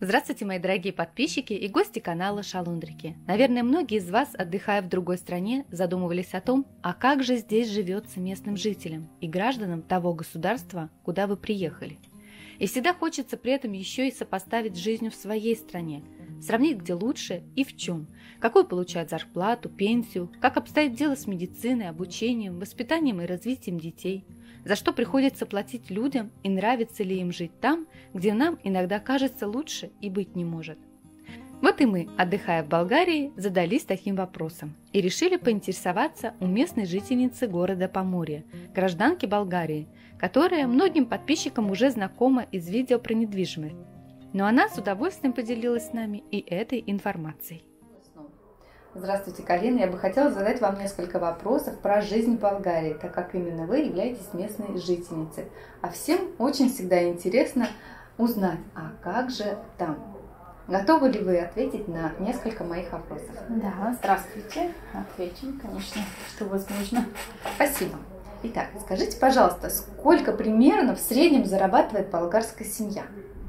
Здравствуйте, мои дорогие подписчики и гости канала Шалундрики. Наверное, многие из вас, отдыхая в другой стране, задумывались о том, а как же здесь живется местным жителям и гражданам того государства, куда вы приехали. И всегда хочется при этом еще и сопоставить с жизнью в своей стране, сравнить, где лучше и в чем, какую получают зарплату, пенсию, как обстоит дело с медициной, обучением, воспитанием и развитием детей, за что приходится платить людям и нравится ли им жить там, где нам иногда кажется лучше и быть не может. Вот и мы, отдыхая в Болгарии, задались таким вопросом и решили поинтересоваться у местной жительницы города Поморье, гражданки Болгарии, которая многим подписчикам уже знакома из видео про недвижимость. Но она с удовольствием поделилась с нами и этой информацией. Здравствуйте, Калина. Я бы хотела задать вам несколько вопросов про жизнь в Болгарии, так как именно вы являетесь местной жительницей. А всем очень всегда интересно узнать, а как же там? Готовы ли вы ответить на несколько моих вопросов? Да, здравствуйте. Ответим, конечно, что возможно. Спасибо. Итак, скажите, пожалуйста, сколько примерно в среднем зарабатывает болгарская семья?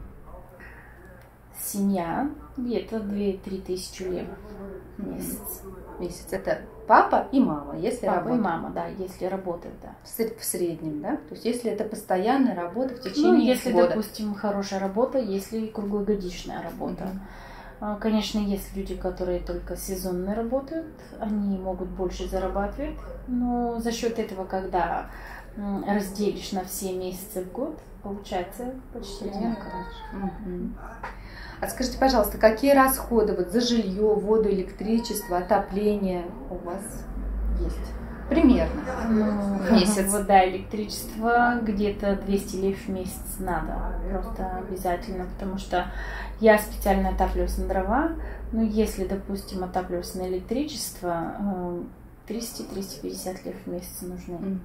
Семья где-то 2-3 тысячи лев в месяц. Месяц. Это папа и мама, если Папа работают. и мама, да, если работают, да. В среднем, да? То есть если это постоянная работа в течение если, года. допустим, хорошая работа, если круглогодичная работа. Конечно, есть люди, которые только сезонно работают, они могут больше зарабатывать, но за счет этого, когда разделишь на все месяцы в год, получается почти одинаково. А скажите, пожалуйста, какие расходы вот за жилье, воду, электричество, отопление у вас есть? Примерно. В месяц. Вода, электричество где-то 200 лев в месяц надо. Просто обязательно, потому что я специально отапливаюсь на дрова. Но если, допустим, отапливаюсь на электричество, 300-350 лев в месяц нужны.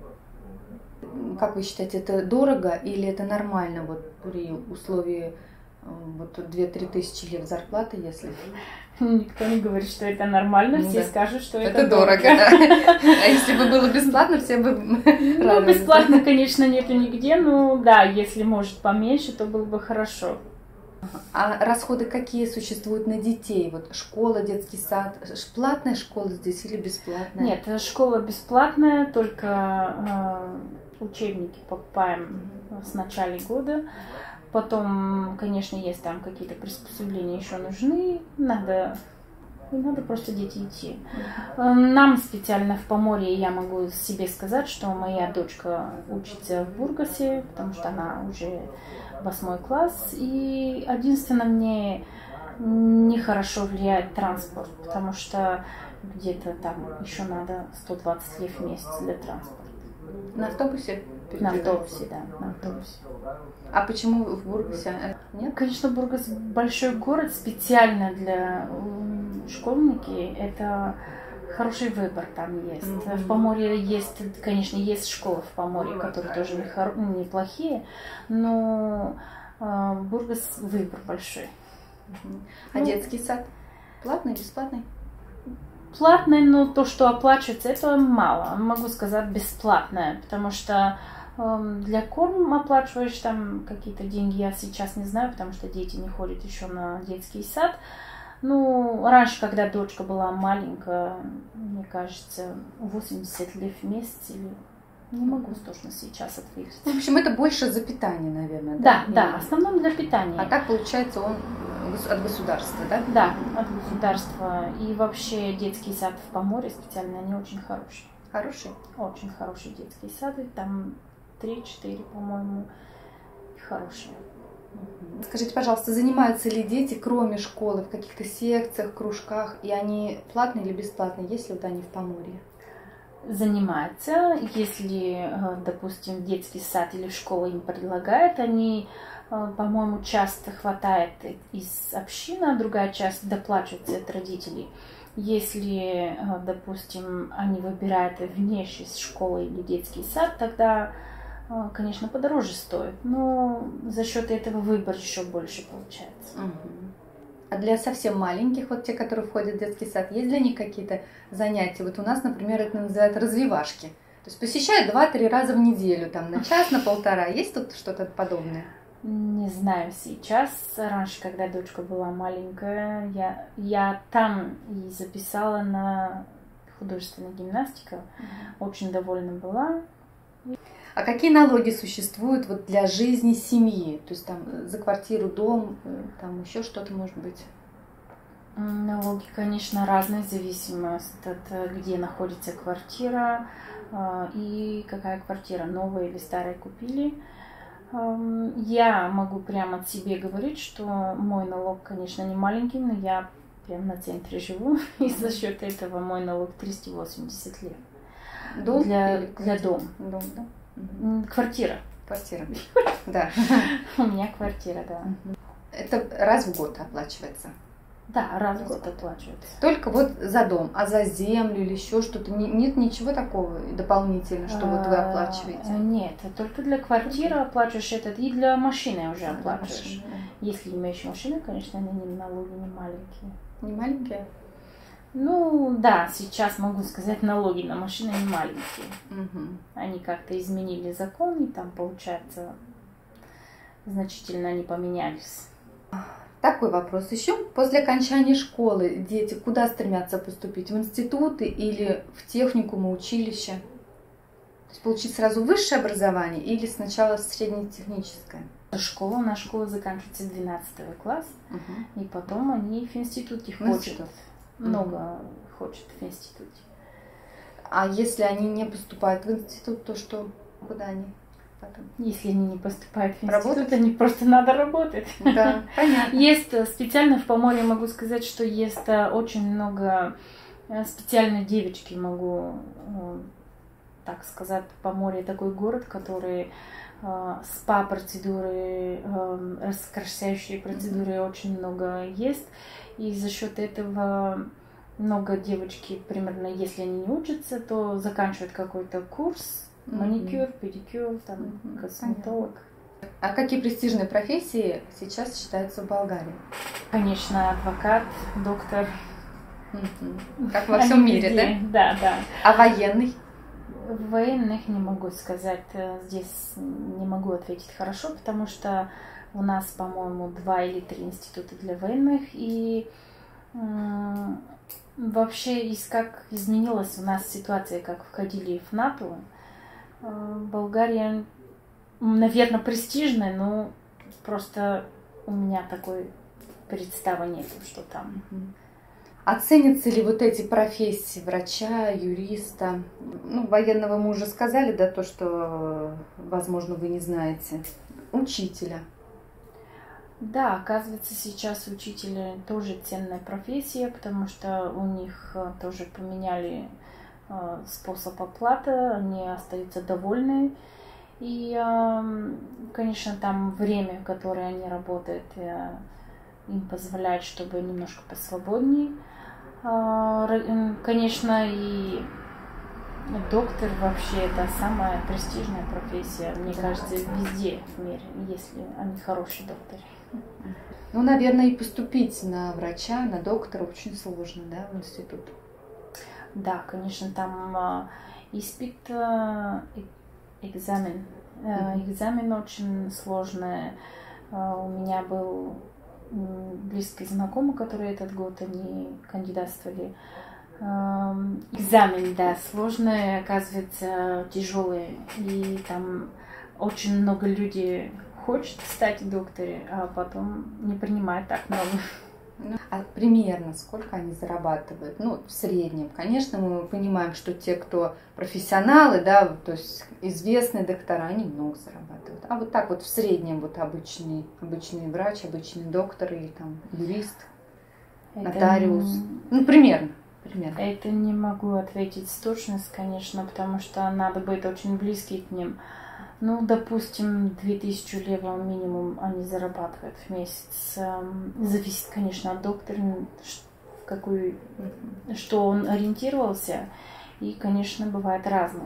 Как вы считаете, это дорого или это нормально вот при условии вот 2-3 тысячи лев зарплаты, если... Никто не говорит, что это нормально, все скажут, что это дорого. А если бы было бесплатно, все бы радовались. Бесплатно, конечно, нету нигде, но да, если может поменьше, то было бы хорошо. А расходы какие существуют на детей? Вот школа, детский сад. Платная школа здесь или бесплатная? Нет, школа бесплатная, только учебники покупаем с начала года. Потом, конечно, есть там какие-то приспособления еще нужны, надо просто дети идти. Нам специально в Поморье я могу себе сказать, что моя дочка учится в Бургасе, потому что она уже 8 класс, и единственное, мне нехорошо влияет транспорт, потому что где-то там еще надо 120 лев в месяц для транспорта. На автобусе? На автобусе, да, на автобусе. А почему в Бургасе? Нет? Конечно, Бургас большой город, специально для школьники. Это хороший выбор там есть. В Поморье есть, конечно, есть школы в Поморье, которые тоже неплохие, но Бургас выбор большой. А детский сад платный, бесплатный? Платное, но то, что оплачивается, это мало. Могу сказать бесплатное, потому что для корм оплачиваешь там какие-то деньги, я сейчас не знаю, потому что дети не ходят еще на детский сад. Ну, раньше, когда дочка была маленькая, мне кажется, 80 лев в месяц, или не могу точно сейчас ответить. В общем, это больше за питание, наверное. Да, в основном для питания. А так, получается, он от государства, да? Да, от государства. И вообще детский сад в Поморье специально, они очень хорошие. Хороший? Очень хорошие детские сады, там 3-4, по-моему, хорошие. Скажите, пожалуйста, занимаются ли дети, кроме школы, в каких-то секциях, кружках, и они платные или бесплатные, если вот они в Поморье? Занимаются, если, допустим, детский сад или школа им предлагает, они, по-моему, часто хватает из общины, а другая часть доплачивается от родителей. Если, допустим, они выбирают внешне школы или детский сад, тогда, конечно, подороже стоит, но за счет этого выбор еще больше получается. А для совсем маленьких, вот те, которые входят в детский сад, есть для них какие-то занятия? Вот у нас, например, это называют развивашки. То есть посещают 2-3 раза в неделю, там на час, на полтора. Есть тут что-то подобное? Не знаю сейчас. Раньше, когда дочка была маленькая, я там и записала на художественную гимнастику. Очень довольна была. А какие налоги существуют вот для жизни семьи? То есть там за квартиру, дом, там еще что-то может быть? Налоги, конечно, разные, в зависимости от где находится квартира и какая квартира, новая или старая купили. Я могу прямо от себе говорить, что мой налог, конечно, не маленький, но я прямо на центре живу, и за счет этого мой налог 380 лет. Дом? Для дома. Дом, да? Квартира. Квартира, да. У меня квартира, да. Это раз в год оплачивается? Да, раз в год оплачивается. Только вот за дом, а за землю или еще что-то? Нет ничего такого дополнительного, что вот вы оплачиваете? Нет, только для квартиры оплачиваешь этот, и для машины уже оплачиваешь. Если имеешь машину, конечно, они налоги не маленькие. Не маленькие? Ну, да, сейчас могу сказать, налоги на машины не маленькие. Они как-то изменили закон, и там, получается, значительно они поменялись. Такой вопрос еще. После окончания школы дети куда стремятся поступить? В институты или в техникумы, училище? То есть получить сразу высшее образование или сначала среднетехническое? Школа заканчивается 12 класс, и потом они в институте ходят. Много хочет в институте. А если они не поступают в институт, то что? Куда они потом? Если они не поступают в институт, они просто надо работать. Да, понятно. Есть специально в Поморье, могу сказать, что есть очень много специальной девочки, могу так сказать, Поморье такой город, который СПА-процедуры, раскрашающие процедуры очень много есть. И за счет этого много девочки, примерно, если они не учатся, то заканчивают какой-то курс, маникюр, педикюр, там, косметолог. А какие престижные профессии сейчас считаются в Болгарии? Конечно, адвокат, доктор. Как во всем мире, да? Да, да. А военный? Военных не могу сказать, здесь не могу ответить хорошо, потому что у нас, по-моему, 2 или 3 института для военных, и вообще, как изменилась у нас ситуация, как входили в НАТО, Болгария, наверное, престижная, но просто у меня такой представы нет, что там. Оценятся ли вот эти профессии врача, юриста? Ну, военного мы уже сказали, да, то, что, возможно, вы не знаете. Учителя. Да, оказывается, сейчас учителя тоже ценная профессия, потому что у них тоже поменяли способ оплаты, они остаются довольны. И, конечно, там время, которое они работают, им позволяет, чтобы немножко посвободнее. Конечно, и доктор вообще это самая престижная профессия, мне кажется, везде в мире, если они хорошие докторы. Ну, наверное, и поступить на врача, на доктора очень сложно, да, в институт? Да, конечно, там испит, экзамен. Экзамен очень сложный. У меня был близкий знакомый, который этот год они кандидатствовали. Экзамен, да, сложный, оказывается, тяжелый. И там очень много людей хочет стать доктором, а потом не принимает так много. А примерно сколько они зарабатывают? Ну, в среднем. Конечно, мы понимаем, что те, кто профессионалы, да, то есть известные доктора, они много зарабатывают. А вот так вот в среднем вот обычный врач, обычный доктор или там юрист, нотариус. Ну, примерно. Это не могу ответить с точностью, конечно, потому что надо быть очень близкий к ним. Ну, допустим, 2000 лева минимум они зарабатывают в месяц. Зависит, конечно, от доктора, что он ориентировался. И, конечно, бывает разное.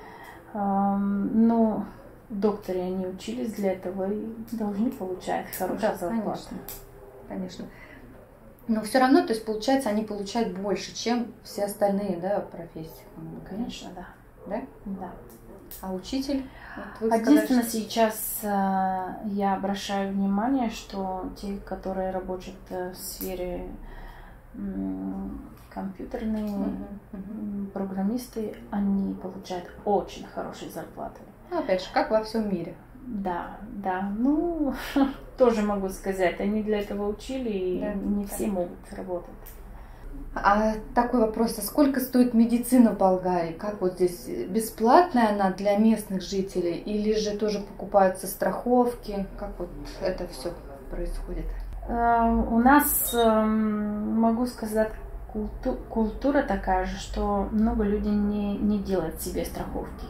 Но докторы, они учились для этого и должны получать хорошую зарплату. Конечно. Но все равно, то есть, получается, они получают больше, чем все остальные, да, профессии. Конечно, да. Да? Да. А учитель? Вот вы Единственное, сказали, сейчас я обращаю внимание, что те, которые работают в сфере компьютерные программисты, они получают очень хорошие зарплаты. ну, опять же, как во всем мире. Да, да. Ну, тоже могу сказать, они для этого учили, и Да, не да. все могут работать. А такой вопрос, а сколько стоит медицина в Болгарии? Как вот здесь, бесплатная она для местных жителей или же тоже покупаются страховки? Как вот это все происходит? У нас, могу сказать, культура такая же, что много людей не делают себе страховки.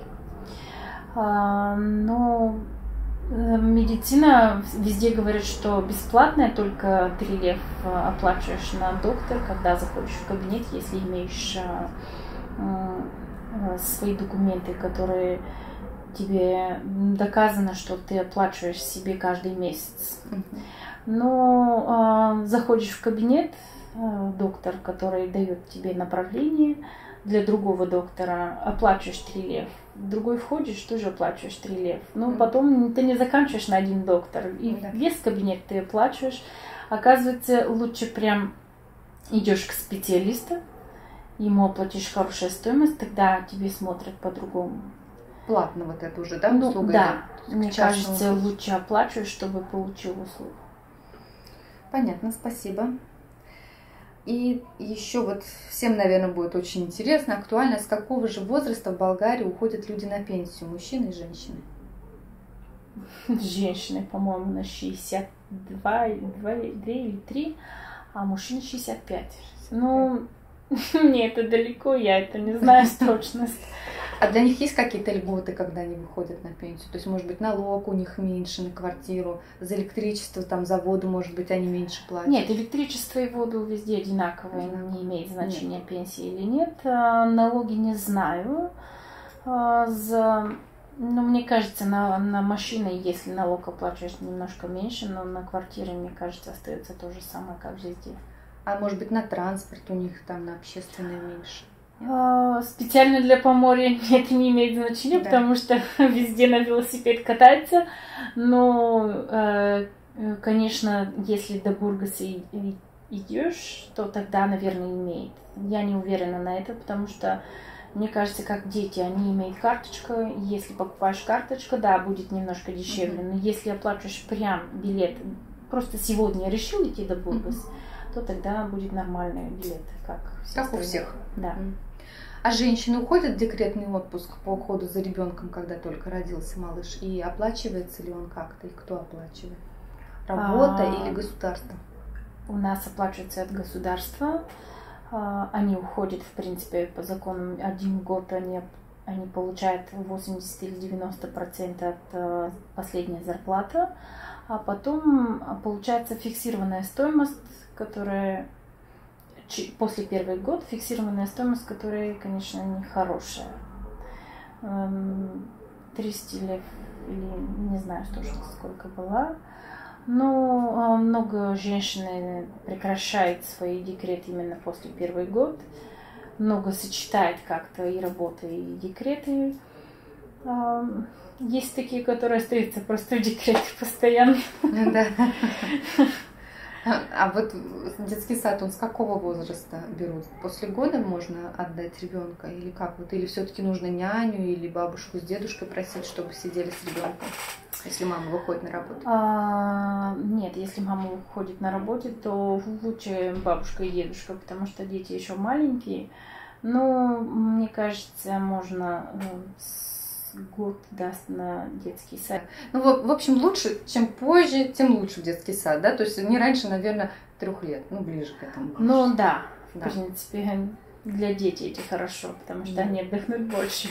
Но медицина везде говорит, что бесплатная, только 3 лев оплачиваешь на доктор, когда заходишь в кабинет, если имеешь свои документы, которые тебе доказано, что ты оплачиваешь себе каждый месяц. Но заходишь в кабинет, доктор, который дает тебе направление для другого доктора, оплачиваешь 3 лев. В другой входишь, тоже оплачиваешь 3 лев. Но потом ты не заканчиваешь на один доктор. И весь кабинет ты оплачиваешь. Оказывается, лучше прям идешь к специалисту, ему оплатишь хорошую стоимость, тогда тебе смотрят по-другому. Платно вот это уже, да, Ну, услуга? да, идет? мне Частная кажется, услуга. лучше оплачиваешь, чтобы получил услугу. Понятно, спасибо. И еще вот всем, наверное, будет очень интересно, актуально, с какого же возраста в Болгарии уходят люди на пенсию, мужчины и женщины? Женщины, по-моему, на 62 или 3, а мужчины 65. Ну, мне это далеко, я это не знаю с точностью. А для них есть какие-то льготы, когда они выходят на пенсию? То есть, может быть, налог у них меньше на квартиру, за электричество, там, за воду, может быть, они меньше платят? Нет, электричество и воду везде одинаковые, не имеет значения, пенсии или нет. Налоги не знаю. Ну, мне кажется, на машины, если налог оплачиваешь немножко меньше, но на квартиры, мне кажется, остается то же самое, как везде. А может быть, на транспорт у них там, на общественное меньше? Специально для Поморья это не имеет значения, Да. потому что везде на велосипед катается. Но, конечно, если до Бургаса идешь, то тогда, наверное, имеет. Я не уверена на это, потому что мне кажется, как дети, они имеют карточку. Если покупаешь карточку, да, будет немножко дешевле. Но если оплачиваешь прям билет, просто сегодня решил идти до Бургаса, то тогда будет нормальный билет, как Как у всех. Да. А женщины уходят в декретный отпуск по уходу за ребенком, когда только родился малыш? И оплачивается ли он как-то? И кто оплачивает? Работа или государство? У нас оплачивается от государства. Они уходят, в принципе, по закону 1 год они получают 80 или 90% от последней зарплаты. А потом получается фиксированная стоимость, которая после 1 года, фиксированная стоимость, которая, конечно, не хорошая. 300 лев, или не знаю точно сколько была. Но много женщин прекращает свои декреты именно после 1 год. Много сочетает как-то и работу, и декреты. Есть такие, которые остаются просто в декрете постоянно. Да. А вот детский сад, он с какого возраста берут? После года можно отдать ребенка или как? Вот, или все-таки нужно няню или бабушку с дедушкой просить, чтобы сидели с ребенком, если мама выходит на работу? Нет, если мама уходит на работу, то лучше бабушка и дедушка, потому что дети еще маленькие. Но мне кажется, можно год даст на детский сад. Ну, в общем, лучше, чем позже, тем лучше в детский сад, да? То есть не раньше, наверное, 3 лет, ну, ближе к этому. Ну, да, Да. в принципе, для детей это хорошо, потому что Да. они отдохнут больше.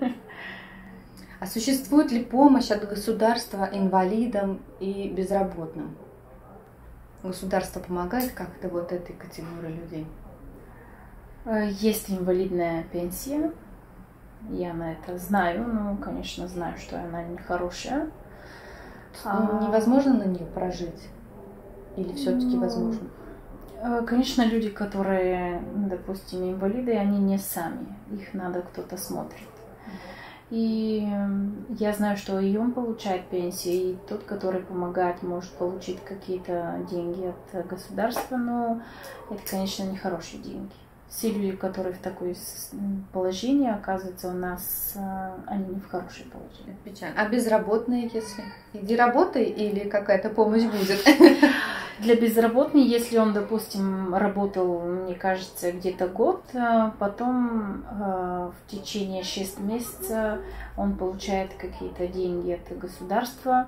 А существует ли помощь от государства инвалидам и безработным? Государство помогает как-то вот этой категории людей? Есть инвалидная пенсия. Я на это знаю, но, конечно, знаю, что она не хорошая. Невозможно на нее прожить? Или все-таки возможно? Конечно, люди, которые, допустим, инвалиды, они не сами. Их надо кто-то смотрит. И я знаю, что и он получает пенсию, и тот, который помогает, может получить какие-то деньги от государства, но это, конечно, не хорошие деньги. Все люди, которые в такое положении, оказывается, у нас, они не в хорошее положение. Печально. А безработные, если? Иди работай или какая-то помощь будет? Для безработных, если он, допустим, работал, мне кажется, где-то год, потом в течение 6 месяцев он получает какие-то деньги от государства.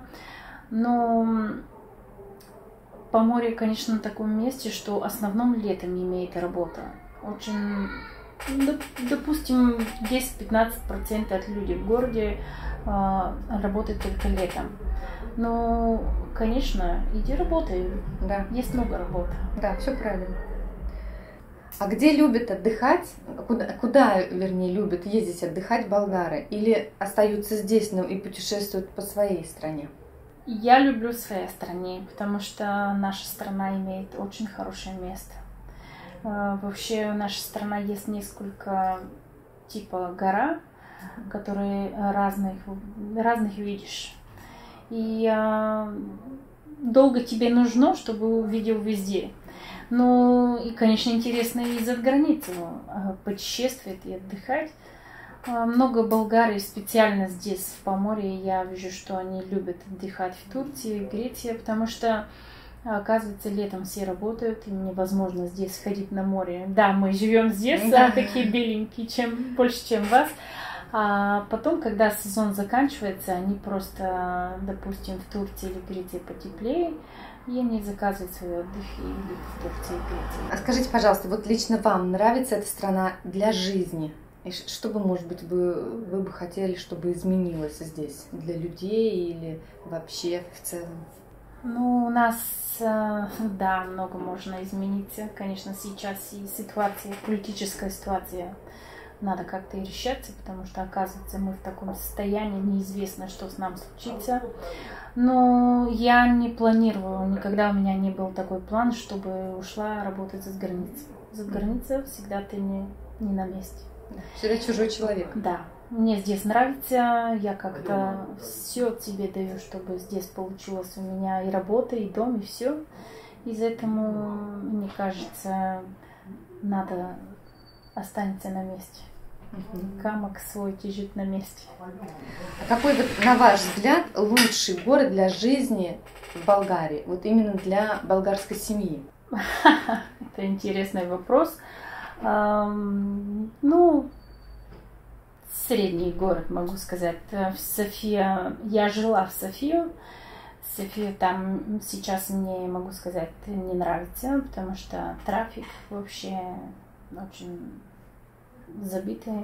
Но Поморье, конечно, на таком месте, что в основном летом имеет работу. Очень, допустим, 10-15% от людей в городе работают только летом. Но, конечно, иди работай. Да. Есть много работы. Да, все правильно. А где любят отдыхать? Куда, вернее, любят ездить отдыхать болгары? Или остаются здесь, но и путешествуют по своей стране? Я люблю своей стране, потому что наша страна имеет очень хорошее место. Вообще, наша страна есть несколько типа гора, которые разных видишь. И долго тебе нужно, чтобы увидел везде. Ну и, конечно, интересно и за границу путешествовать и отдыхать. Много болгарий специально здесь, в Поморье, я вижу, что они любят отдыхать в Турции, Греции, потому что, оказывается, летом все работают, и невозможно здесь ходить на море. Да, мы живем здесь, такие беленькие, больше, чем вас. А потом, когда сезон заканчивается, они просто, допустим, в Турции или Греции потеплее, и они заказывают свой отдых и идут в Турции и Греции. А скажите, пожалуйста, вот лично вам нравится эта страна для жизни? И что бы, может быть, вы бы хотели, чтобы изменилось здесь для людей или вообще в целом? Ну, у нас, да, много можно изменить. Конечно, сейчас и ситуация, политическая ситуация, надо как-то и решаться, потому что, оказывается, мы в таком состоянии, неизвестно, что с нами случится. Но я не планировала, никогда у меня не был такой план, чтобы ушла работать за границей. За границей всегда ты не на месте. Всегда чужой человек. Да. Мне здесь нравится, я как-то все тебе даю, чтобы здесь получилось у меня и работа, и дом, и все. Из-за этого, мне кажется, надо останется на месте. Камок свой тяжит на месте. А какой, вот, на ваш взгляд, лучший город для жизни в Болгарии? Вот именно для болгарской семьи? Это интересный вопрос. Ну, средний город, могу сказать. В София, я жила в Софию. София там сейчас мне, могу сказать, не нравится, потому что трафик вообще очень забитый.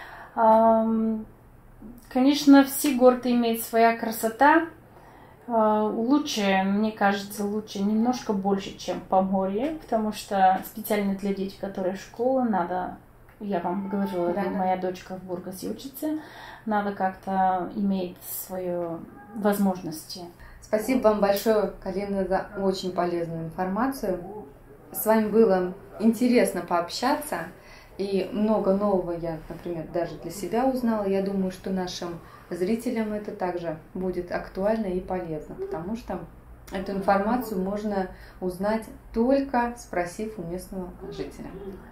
Конечно, все города имеют своя красота. Лучше, мне кажется, лучше немножко больше, чем Поморье, потому что специально для детей, которые в школу, надо, я вам говорила, да, моя дочка в Бургасе учится, надо как-то иметь свои возможности. Спасибо вам большое, Калина, за очень полезную информацию. С вами было интересно пообщаться, и много нового я, например, даже для себя узнала. Я думаю, что нашим зрителям это также будет актуально и полезно, потому что эту информацию можно узнать только спросив у местного жителя.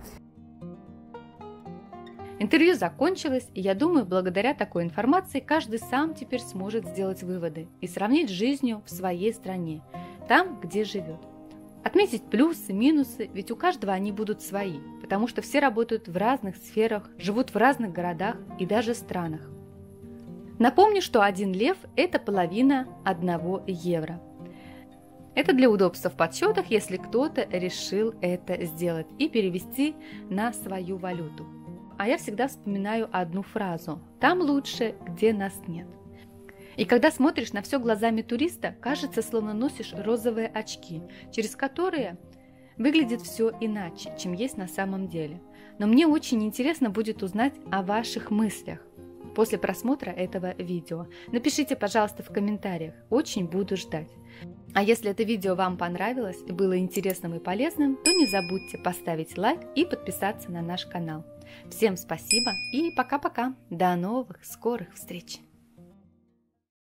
Интервью закончилось, и я думаю, благодаря такой информации каждый сам теперь сможет сделать выводы и сравнить с жизнью в своей стране, там, где живет. Отметить плюсы, минусы, ведь у каждого они будут свои, потому что все работают в разных сферах, живут в разных городах и даже странах. Напомню, что 1 лев – это половина 1 евро. Это для удобства в подсчетах, если кто-то решил это сделать и перевести на свою валюту. А я всегда вспоминаю одну фразу: «Там лучше, где нас нет». И когда смотришь на все глазами туриста, кажется, словно носишь розовые очки, через которые выглядит все иначе, чем есть на самом деле. Но мне очень интересно будет узнать о ваших мыслях после просмотра этого видео. Напишите, пожалуйста, в комментариях, очень буду ждать. А если это видео вам понравилось и было интересным и полезным, то не забудьте поставить лайк и подписаться на наш канал. Всем спасибо и пока-пока. До новых скорых встреч!